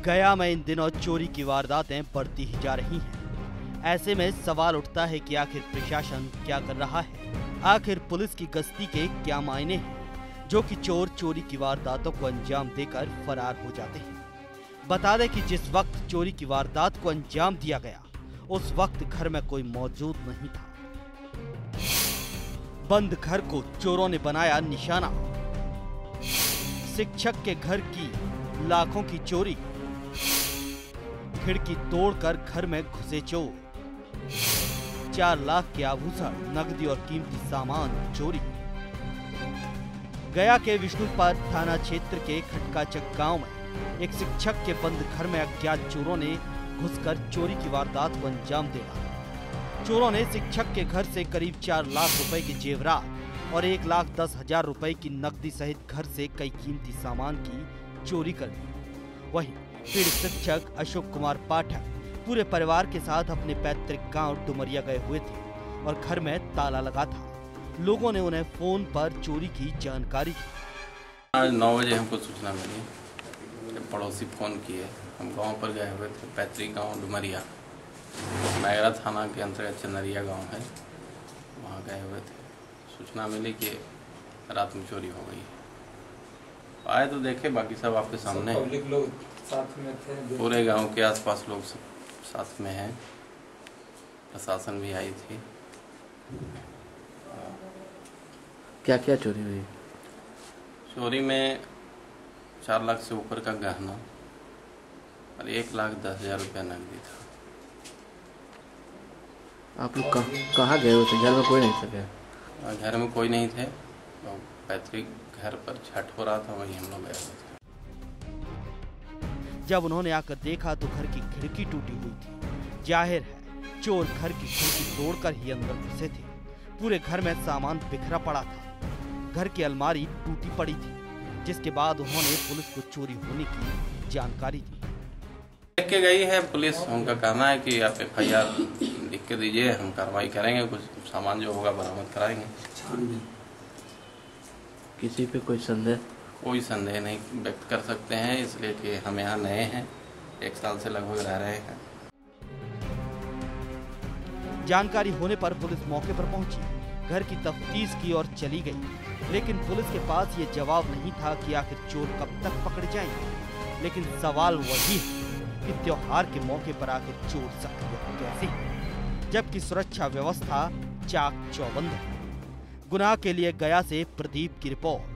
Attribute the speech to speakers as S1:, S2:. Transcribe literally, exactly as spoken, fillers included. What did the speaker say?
S1: गया में इन दिनों चोरी की वारदातें बढ़ती ही जा रही हैं। ऐसे में सवाल उठता है कि आखिर प्रशासन क्या कर रहा है, आखिर पुलिस की गश्ती के क्या मायने हैं, जो कि चोर चोरी की वारदातों को अंजाम देकर फरार हो जाते हैं। बता दें कि जिस वक्त चोरी की वारदात को अंजाम दिया गया, उस वक्त घर में कोई मौजूद नहीं था। बंद घर को चोरों ने बनाया निशाना। शिक्षक के घर की लाखों की चोरी, खिड़की तोड़कर घर में घुसे चोर, चार लाख के आभूषण, नकदी और कीमती सामान चोरी। गया के विष्णुपद थाना क्षेत्र के खटकाचक गांव में एक शिक्षक के बंद घर में अज्ञात चोरों ने घुसकर चोरी की वारदात को अंजाम दिया। चोरों ने शिक्षक के घर से करीब चार लाख रुपए के जेवरात और एक लाख दस हजार रुपए की नकदी सहित घर से कई कीमती सामान की चोरी कर दी। वहीं पीड़ित शिक्षक अशोक कुमार पाठक पूरे परिवार के साथ अपने पैतृक गांव डुमरिया गए हुए थे और घर में ताला लगा था। लोगों ने उन्हें फोन पर चोरी की जानकारी दी।
S2: आज नौ बजे हमको सूचना मिली, पड़ोसी फोन किए। हम गांव पर गए हुए थे, पैतृक गांव डुमरिया, मैगरा थाना के अंतर्गत चनरिया गांव है, वहाँ गए हुए थे। सूचना मिली कि रात में चोरी हो गई। आए तो देखे, बाकी सब आपके सामने
S3: सब पब्लिक लोग साथ में थे,
S2: पूरे गांव के आसपास लोग सब साथ में हैं, प्रशासन भी आई थी।
S4: क्या क्या चोरी हुई?
S2: चोरी में चार लाख से ऊपर का गहना और एक लाख दस हजार रुपया नकदी था।
S4: आप लोग कहाँ गए थे? घर में कोई नहीं था?
S2: घर में कोई नहीं थे, तो पैतृक घर पर छठ हो रहा था, वहीं हम लोग गए हुए थे।
S1: जब उन्होंने आकर देखा तो घर की खिड़की टूटी हुई थी। जाहिर है चोर घर की खिड़की तोड़कर ही अंदर घुसे थे। पूरे घर में सामान बिखरा पड़ा था। घर की अलमारी टूटी पड़ी थी, जिसके बाद उन्होंने पुलिस को चोरी होने की जानकारी दी।
S2: देख के गई है पुलिस, उनका कहना है कि आप एफ आई आर लिख के दीजिए, हम कार्रवाई करेंगे, कुछ सामान जो होगा बरामद कराएंगे।
S4: किसी पे कोई संदेह?
S2: कोई संदेह नहीं व्यक्त कर सकते हैं, इसलिए कि हम यहाँ नए हैं, एक साल से लगभग रह रहे हैं।
S1: जानकारी होने पर पुलिस मौके पर पहुंची, घर की तफ्तीश की और चली गई। लेकिन पुलिस के पास ये जवाब नहीं था कि आखिर चोर कब तक पकड़े जाएंगे। लेकिन सवाल वही है कि त्योहार के मौके पर आखिर चोर सक्रिय कैसे है, जबकि सुरक्षा व्यवस्था चाक चौबंद है। गुनाह के लिए गया से प्रदीप की रिपोर्ट।